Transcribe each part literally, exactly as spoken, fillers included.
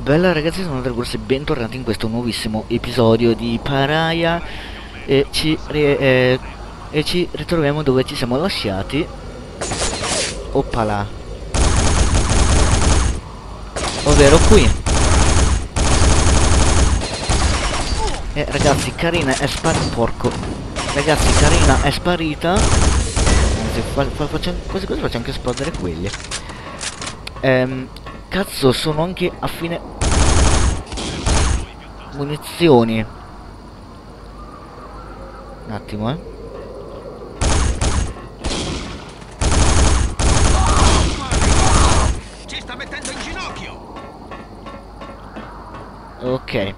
Bella ragazzi, sono Dragors e bentornati in questo nuovissimo episodio di Paraia e ci, eh, e ci ritroviamo dove ci siamo lasciati. Oppala. Ovvero qui. E ragazzi, Karina è sparita. Porco. Ragazzi, Karina è sparita. Anzi, fa, fa, facciamo, quasi quasi faccio anche esplodere quelli. Ehm, cazzo, sono anche a fine munizioni. Un attimo, eh. Ci sta mettendo in ginocchio. Ok.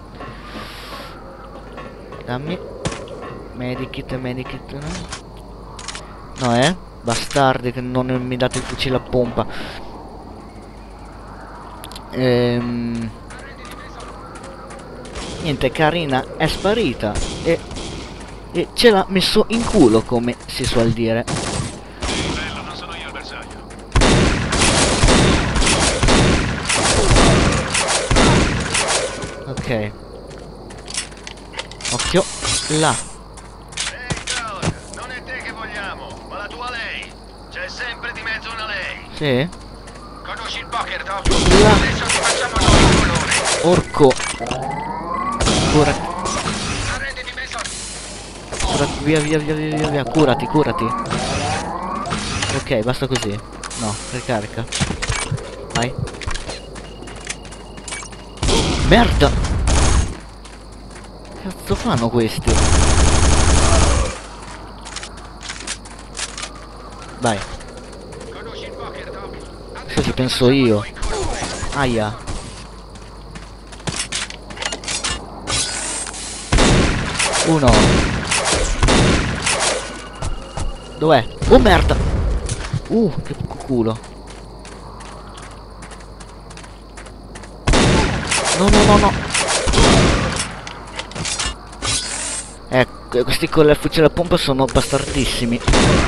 Dammi. Medikit, medikit, no? No, eh? Bastardi che non mi date il fucile a pompa. Ehm... Niente, Karina è sparita e, e ce l'ha messo in culo, come si suol dire. Bello, non sono io il bersaglio. Ok. Occhio. Là. Ehi, Cloud, non è te che vogliamo, ma la tua lei. C'è sempre di mezzo una lei. Sì. Conosci il poker, Doc? Là. Adesso ti facciamo noi il colore. Orco. Cura. Arrenditi, messo. Cura. Via, via, via, via, via, via. Curati, curati. Ok, basta così. No, ricarica. Vai. Merda! Che cazzo fanno questi? Vai. Conosci il poker, Doc? Questo ci penso io. Aia. Uno. Dov'è? Oh merda! Uh, che culo. No, no, no, no. Ecco, questi con il fucile a pompa sono bastardissimi.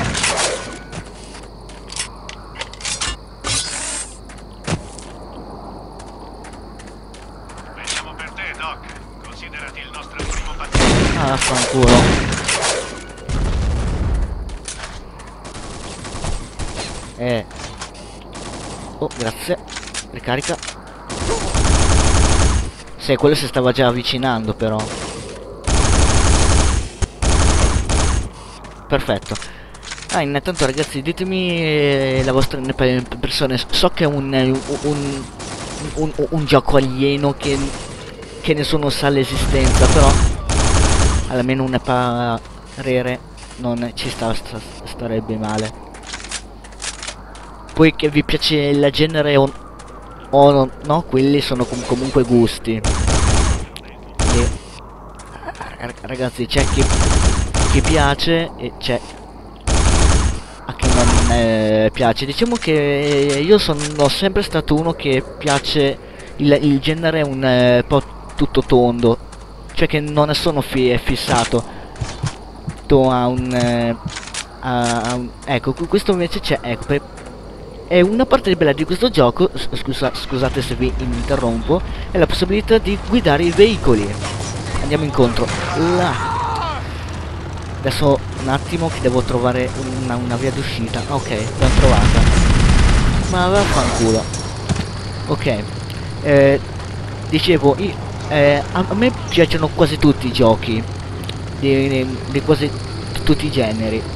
Veniamo per te, Doc. Considerati il nostro primo paziente. Ah, fanculo. Eh. Oh, grazie. Ricarica. Sì, quello si stava già avvicinando, però. Perfetto. Ah, intanto ragazzi, ditemi eh, la vostra impressione. So che è un, un, un, un, un gioco alieno che, che nessuno sa l'esistenza, però almeno un parere non ci sta, sta, starebbe male. Poi che vi piace il genere o, o no, no, quelli sono com comunque gusti. E, ragazzi, c'è chi, chi piace e c'è a chi non eh, piace. Diciamo che io sono sempre stato uno che piace il, il genere un eh, po' tutto tondo, cioè che non sono fi fissato a un, eh, a, a un ecco, questo invece c'è, ecco, per, è una parte bella di questo gioco, scusa, scusate se vi interrompo, è la possibilità di guidare i veicoli. Andiamo incontro. Là. Adesso un attimo che devo trovare una, una via d'uscita. Ok, l'ho trovata. Ma vaffanculo. Ok. Eh, dicevo, io, eh, a, a me piacciono quasi tutti i giochi. Di, di, di quasi tutti i generi.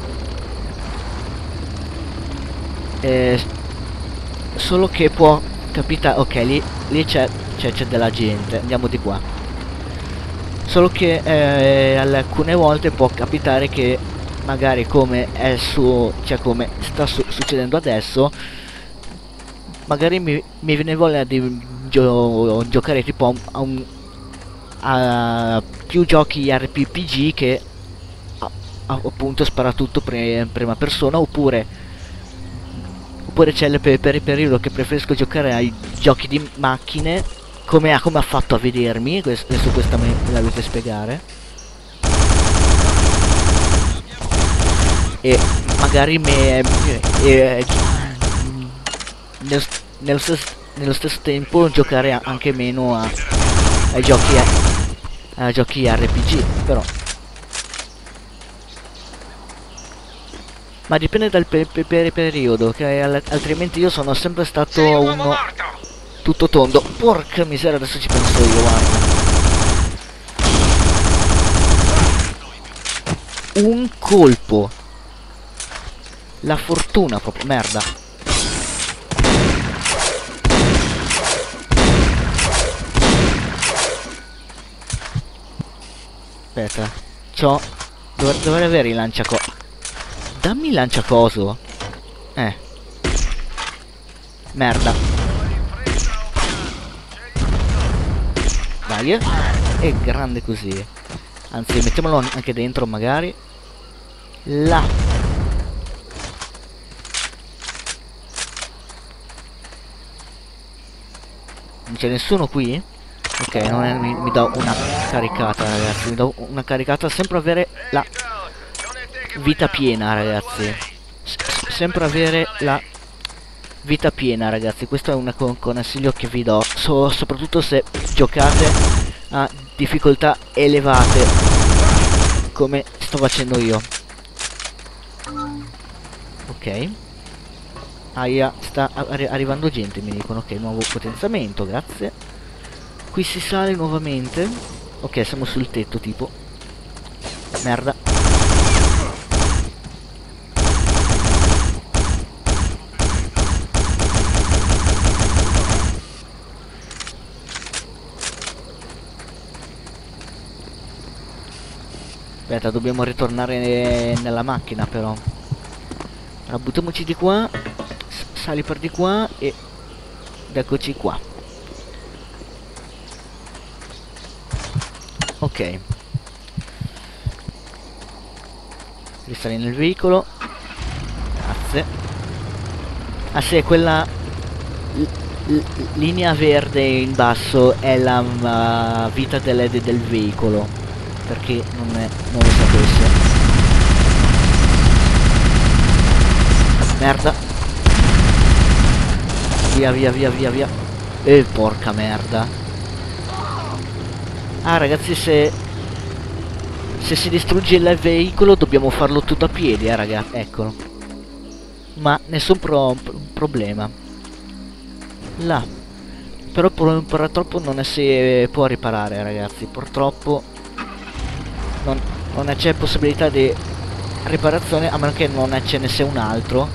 Eh, solo che può capitare, ok, lì, lì c'è della gente, andiamo di qua. Solo che eh, alcune volte può capitare che magari come è su, cioè come sta su succedendo adesso, magari mi, mi viene voglia di gio giocare tipo a, un, a più giochi R P G che a, a, appunto sparatutto pre prima persona, oppure Oppure c'è il per, per il periodo che preferisco giocare ai giochi di macchine, come ha, come ha fatto a vedermi. Questo, adesso questa me la dovete spiegare. E magari me, eh, eh, nello, nello stesso nello stesso tempo giocare a- anche meno a, ai giochi a, a giochi R P G, però. Ma dipende dal pe pe per periodo, che al altrimenti io sono sempre stato uno tutto tondo. Porca miseria, adesso ci penso io, guarda. Un colpo. La fortuna proprio, merda. Aspetta, c'ho... Dov dovrei avere il lanciacoso. Dammi il lanciacoso. Eh. Merda. Vai. Eh. È grande così. Anzi, mettiamolo anche dentro magari. Là. Non c'è nessuno qui? Ok, non è, mi, mi do una caricata, ragazzi. Mi do una caricata. Sempre avere la vita piena, ragazzi. S sempre avere la vita piena, ragazzi. Questo è un con consiglio che vi do. So soprattutto se giocate a difficoltà elevate, come sto facendo io. Ok. Aia, sta arri arrivando gente, mi dicono. Ok, nuovo potenziamento, grazie. Qui si sale nuovamente. Ok, siamo sul tetto, tipo. Merda. Aspetta, dobbiamo ritornare ne nella macchina, però. Allora, buttiamoci di qua. Sali per di qua e... ed eccoci qua. Ok. Risali nel veicolo. Grazie. Ah sì, quella linea verde in basso è la uh, vita del, del veicolo, perché non, è, non lo sapesse. Merda. Via via via via via. E porca merda. Ah ragazzi, se se si distrugge il veicolo dobbiamo farlo tutto a piedi, eh ragazzi, eccolo. Ma nessun pro problema. Là. Però pur purtroppo non si può riparare, ragazzi. Purtroppo non, non c'è possibilità di riparazione, a meno che non ce ne sia un altro.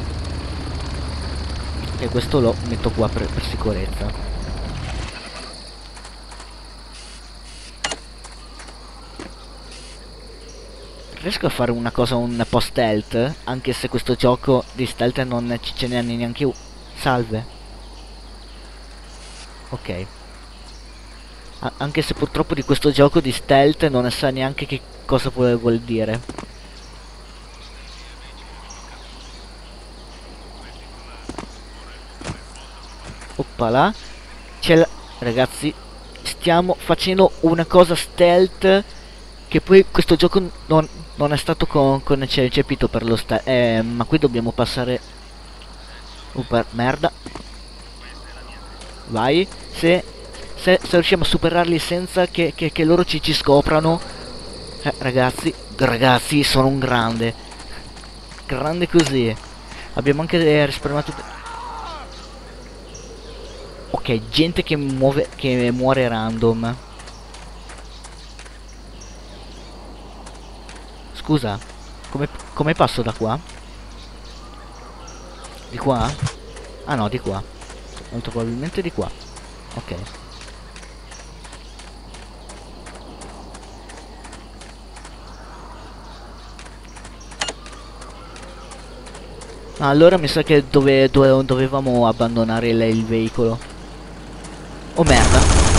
E questo lo metto qua per, per sicurezza. Riesco a fare una cosa un po' stealth, anche se questo gioco di stealth non ce n'è neanche un. Salve. Ok. A anche se purtroppo di questo gioco di stealth non sa neanche che cosa vuol, vuol dire. Oppala. C'è la... Ragazzi, stiamo facendo una cosa stealth che poi questo gioco non, non è stato con, concepito per lo stealth. Eh, ma qui dobbiamo passare... Oh, per merda. Vai. Se, se, se riusciamo a superarli senza che, che, che loro ci, ci scoprano. Eh, ragazzi, ragazzi, sono un grande. Grande così. Abbiamo anche eh, risparmiato... Ok, gente che muove, che muore random. Scusa, come, come passo da qua? Di qua? Ah no, di qua. Molto probabilmente di qua. Ok. Ah, allora mi sa che dove, dove dovevamo abbandonare il, il veicolo. Oh merda.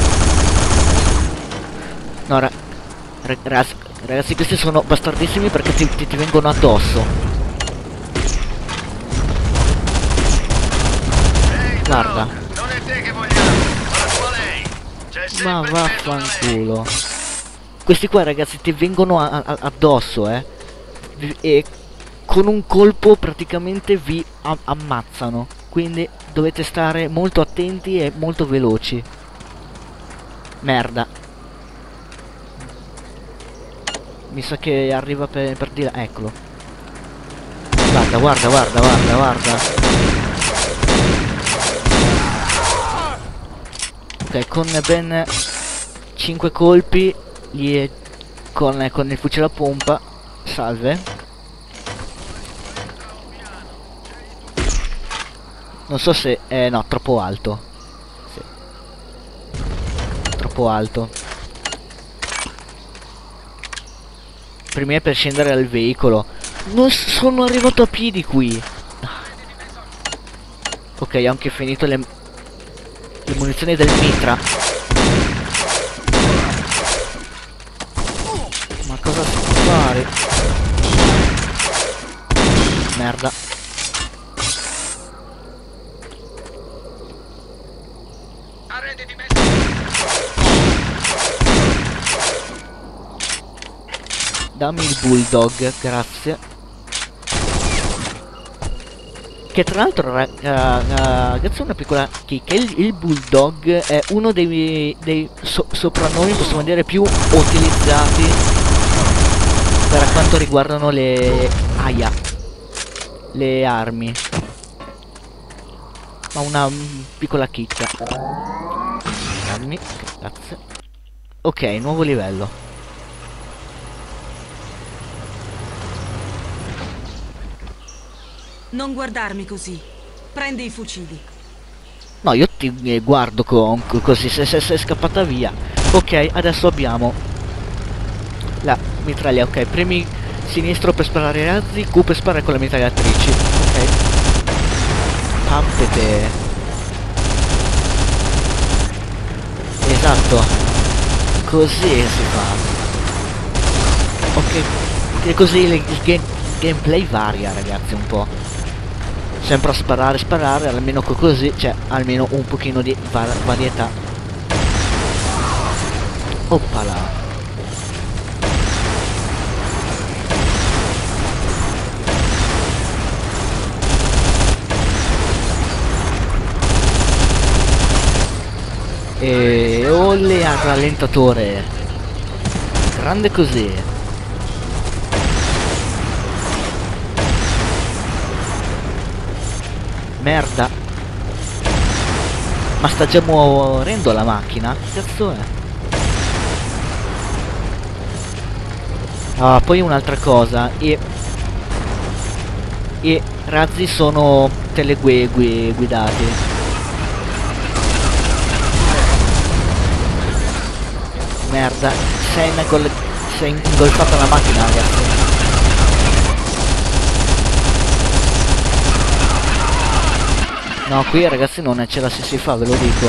No, ra ragazzi, ragazzi, questi sono bastardissimi perché ti, ti, ti vengono addosso. Guarda. Non è te che vogliamo, ma la tua lei. Ma vaffanculo. Questi qua, ragazzi, ti vengono a, a, addosso, eh. E con un colpo praticamente vi am ammazzano. quindi dovete stare molto attenti e molto veloci. Merda. Mi sa che arriva per, per di là. Eccolo. Guarda, guarda, guarda, guarda, guarda. Ok, con ben cinque colpi gli con, con il fucile a pompa. Salve. Non so se... Eh no, troppo alto. Sì. Troppo alto. Prima per scendere dal veicolo. Non sono arrivato a piedi qui. Ok, ho anche finito le, le munizioni del mitra. Ma cosa fare? Merda. Dammi il bulldog, grazie. Che tra l'altro, ragazzi, una piccola chicca. Il, il bulldog è uno dei, dei so, soprannomi, possiamo dire, più utilizzati per quanto riguardano le... Aia. Le armi. Ma una um, piccola chicca. Dammi, grazie. Ok, nuovo livello. Non guardarmi così. Prendi i fucili. No, io ti eh, guardo con, così, se sei scappata via. Ok, adesso abbiamo la mitraglia. Ok, premi sinistro per sparare i razzi, Q per sparare con le mitragliatrici. Ok. Pampete. Esatto. Così si fa. Ok. E così il, il game, gameplay varia, ragazzi, un po'. Sempre a sparare, sparare, almeno così c'è almeno un pochino di var varietà. Oppala. E olle al rallentatore. Grande così. Merda. Ma sta già muovendo la macchina? Che cazzo è? Ah, poi un'altra cosa. I, I razzi sono teleguidati. Merda. Sei, sei ingolfato la macchina, ragazzi. No, qui ragazzi non ce la si, si fa, ve lo dico.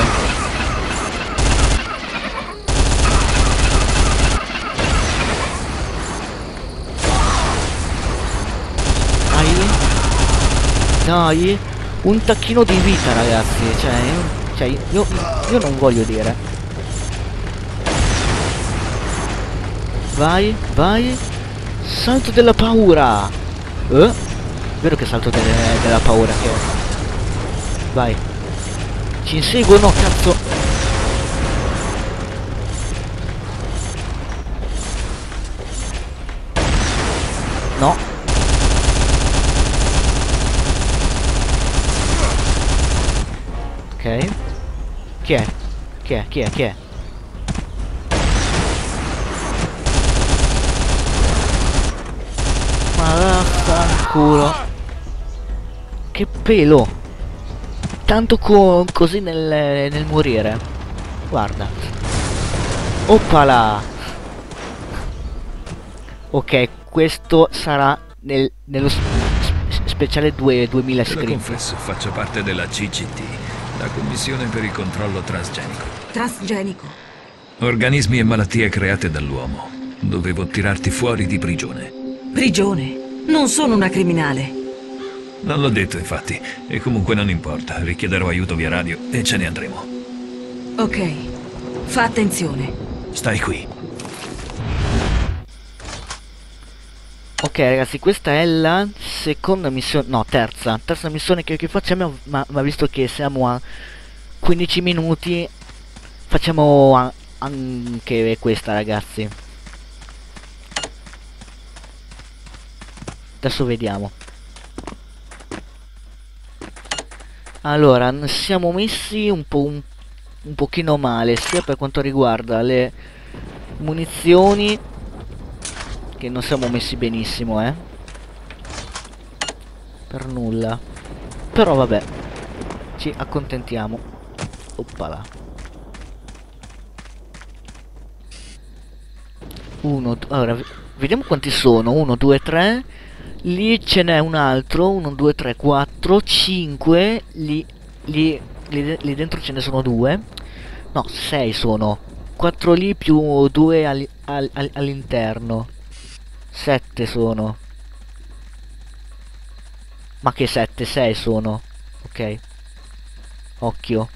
Dai. Dai. Un tacchino di vita, ragazzi. Cioè, io, cioè io, io non voglio dire. Vai, vai. Salto della paura. Eh? Vero che salto delle, della paura che ho. Vai. Ci inseguono, cazzo. No. Ok. Chi è? Chi è? Chi è? Chi è? Ma vaffanculo. Che pelo. Tanto co così nel, nel morire. Guarda. Oppala. Ok, questo sarà nel, nello speciale duemila Te lo iscritti. confesso, faccio parte della C C T, la Commissione per il controllo transgenico. Transgenico. Organismi e malattie create dall'uomo. Dovevo tirarti fuori di prigione. Prigione. Non sono una criminale. Non l'ho detto, infatti, e comunque non importa. Richiederò aiuto via radio e ce ne andremo. Ok. Fa attenzione. Stai qui. Ok ragazzi, questa è la seconda missione, no, terza, terza missione che, che facciamo, ma, ma visto che siamo a quindici minuti, facciamo a, anche questa, ragazzi. Adesso vediamo. Allora, siamo messi un po' un, un pochino male, sia per quanto riguarda le munizioni, che non siamo messi benissimo, eh. Per nulla. Però vabbè, ci accontentiamo. Oppala. Uno, allora, vediamo quanti sono. Uno, due, tre. Lì ce n'è un altro. Uno, due, tre, quattro, cinque. Lì, lì, lì, lì dentro ce ne sono due. No, sei sono. Quattro lì più due all, all, all, all'interno. Sette sono. Ma che sette? Sei sono. Ok. Occhio.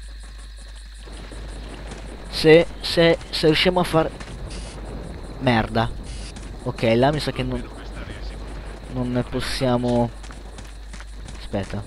Se, se, se riusciamo a far... Merda. Ok, là mi sa che non... Non ne possiamo... Aspetta.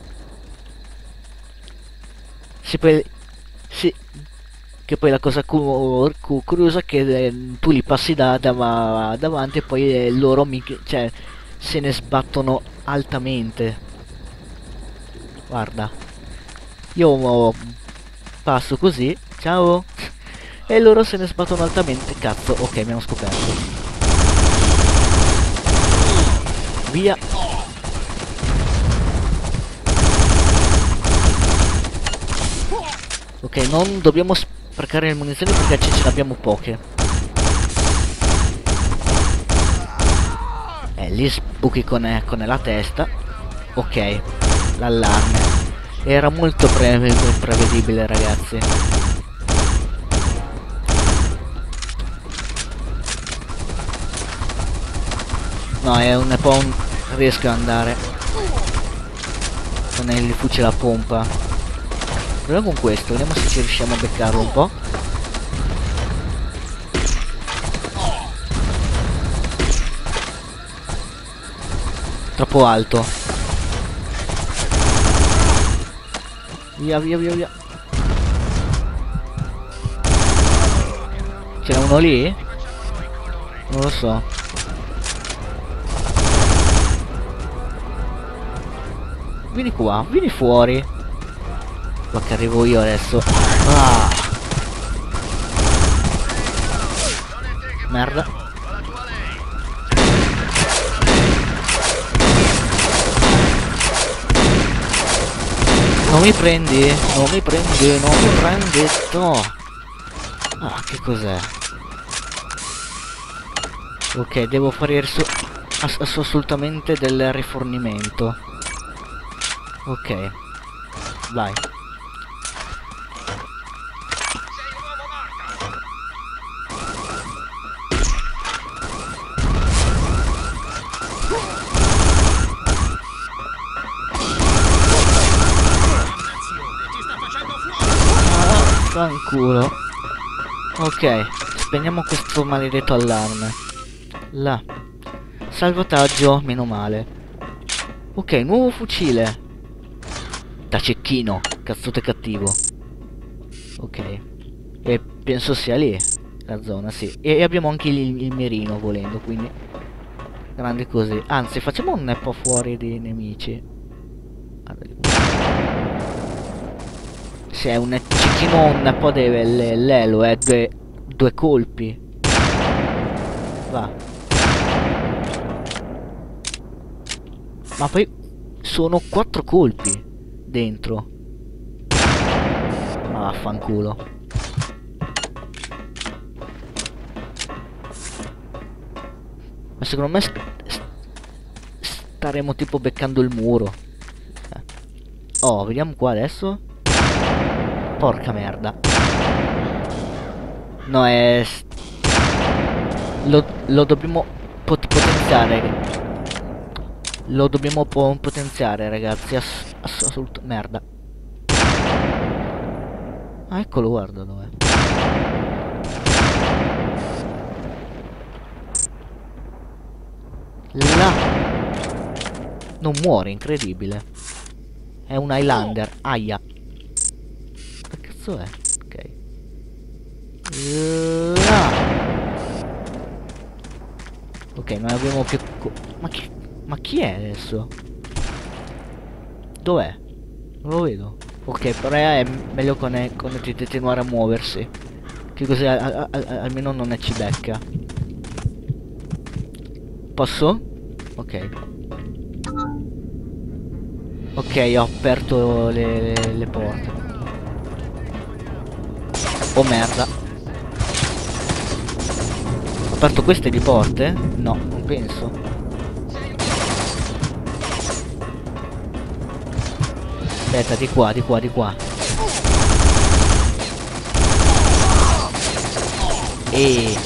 Sì, poi... Sì. Che poi la cosa cu cu curiosa è che eh, tu li passi da, da davanti e poi eh, loro mi... Cioè, se ne sbattono altamente. Guarda. Io passo così. Ciao. E loro se ne sbattono altamente. Cazzo. Ok, mi hanno scoperto. Via. Ok, non dobbiamo sprecare le munizioni perché ce ne abbiamo poche. Eh, lì sbuchi con, eh, con la testa. Ok, l'allarme. Era molto pre prevedibile, ragazzi. No, è un po' un... riesco ad andare con il fucile a pompa. Proviamo con questo, vediamo se ci riusciamo a beccarlo un po'. Troppo alto. Via, via, via, via. C'era uno lì? Non lo so. Vieni qua, vieni fuori. Ma che arrivo io adesso. Ah. Merda. Non mi prendi, non mi prendi, non mi prendi. No. Ah, che cos'è? Ok, devo fare ass ass assolutamente del rifornimento. Ok, vai. Ah, fanculo. Ok, spegniamo questo maledetto allarme. Là. Salvataggio, meno male. Ok, nuovo fucile. Da cecchino, cazzote cattivo. Ok. E penso sia lì la zona, sì. E abbiamo anche il, il mirino volendo, quindi grande così. Anzi, facciamo un po' fuori dei nemici. Se è un cecchino un po' deve l'elo, è due, due colpi. Va. Ma poi sono quattro colpi dentro. Ma vaffanculo. Ma secondo me st st staremo tipo beccando il muro. eh. Oh, vediamo qua adesso. Porca merda. No, è... Lo, lo dobbiamo pot potenziare. Lo dobbiamo po potenziare, ragazzi. Ass assoluto... Merda. Ah, eccolo, guarda dov'è. Là. Non muore, incredibile. È un Highlander. Aia. Che cazzo è? Ok. Là. Ok, non abbiamo più... Ma chi... Ma chi è adesso? Dov'è? Non lo vedo. Ok, però è meglio con, con continuare a muoversi. Che così a, a, a, almeno non ci becca. Posso? Ok. Ok, ho aperto le, le, le porte. Oh merda. Ho aperto queste di porte? No, non penso. Aspetta, di qua, di qua, di qua. E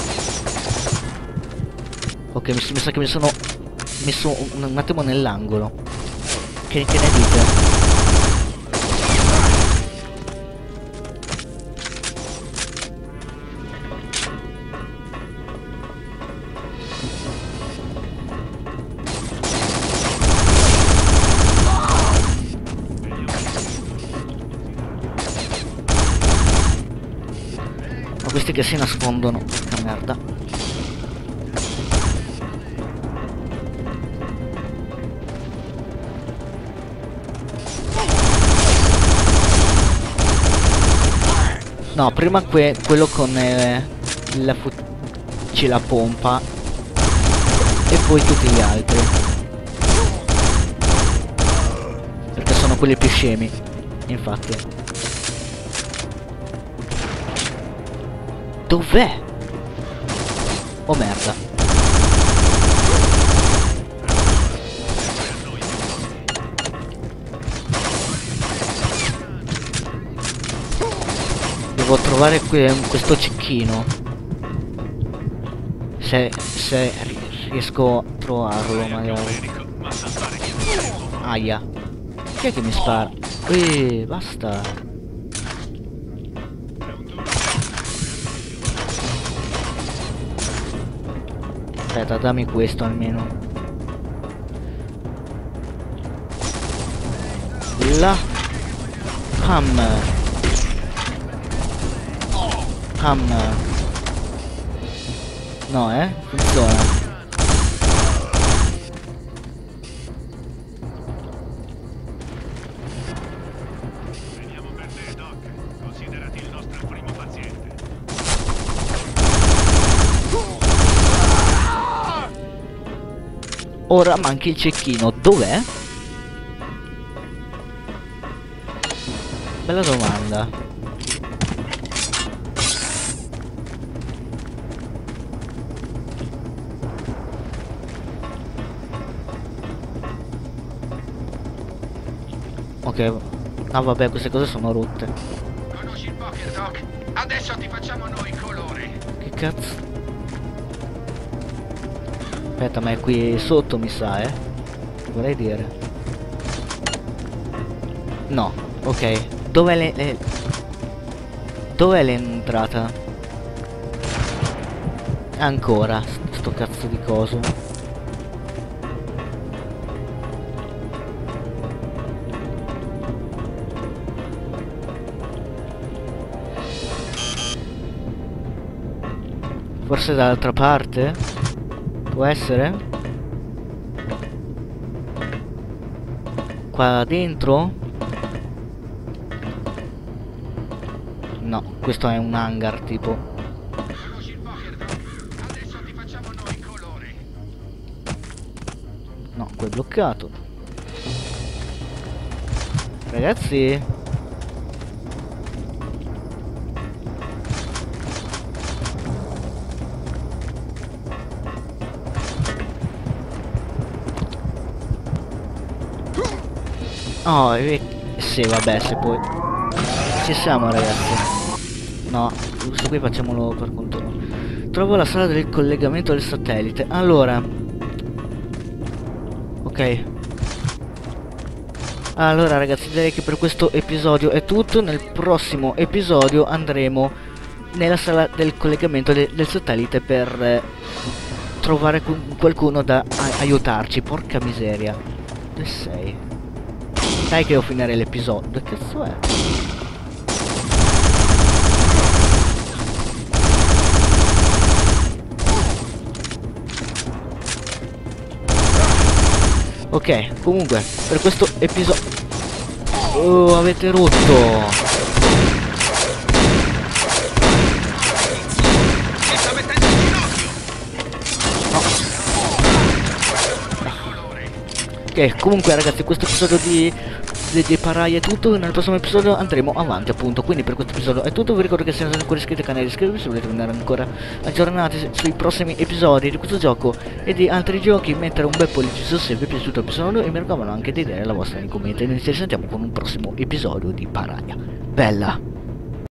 ok, mi, mi sa che mi sono messo un, un attimo nell'angolo. Che, che ne dite? Ma questi che si nascondono, che merda. No, prima que quello con eh, la fucile a pompa e poi tutti gli altri. Perché sono quelli più scemi, infatti. Dov'è? Oh merda. Devo trovare qui questo cecchino. Se, se riesco a trovarlo magari. Aia. Chi è che mi spara? Eeeh, basta. Aspetta, dammi questo almeno. La hammer. Hammer. No, eh? Funziona. Veniamo per te, Doc. Considerati il nostro primo paziente. Ora manca il cecchino. Dov'è? Bella domanda. Ok, ah vabbè, queste cose sono rotte. Conosci il poker, Doc? Adesso ti facciamo noi colore. Che cazzo? Aspetta, ma è qui sotto mi sa, eh? Vorrei dire. No, ok. Dov'è le... le... Dov'è l'entrata? Ancora, sto cazzo di coso. Forse dall'altra parte? Può essere? Qua dentro? No, questo è un hangar tipo. Conosci il poker, Doc? Adesso ti facciamo noi colore. No, qua è bloccato. Ragazzi, oh, e... sì, vabbè, se poi ci siamo, ragazzi. No, questo qui facciamolo per conto. Trovo la sala del collegamento del satellite. Allora, ok. Allora, ragazzi, direi che per questo episodio è tutto. Nel prossimo episodio andremo nella sala del collegamento de del satellite per eh, trovare qualcuno da aiutarci. Porca miseria. Dove sei? Dai che devo finire l'episodio. Che cazzo è? Ok, comunque, per questo episodio... Oh, avete rotto! Ok, comunque ragazzi, questo episodio di, di, di Parai è tutto. Nel prossimo episodio andremo avanti, appunto. Quindi per questo episodio è tutto. Vi ricordo che se non siete ancora iscritti al canale, iscrivetevi se volete andare ancora aggiornati sui prossimi episodi di questo gioco e di altri giochi. Mettere un bel pollice se vi è piaciuto l'episodio e mi raccomando anche di dare la vostra nei commenti. E noi ci risentiamo con un prossimo episodio di Parai. Bella!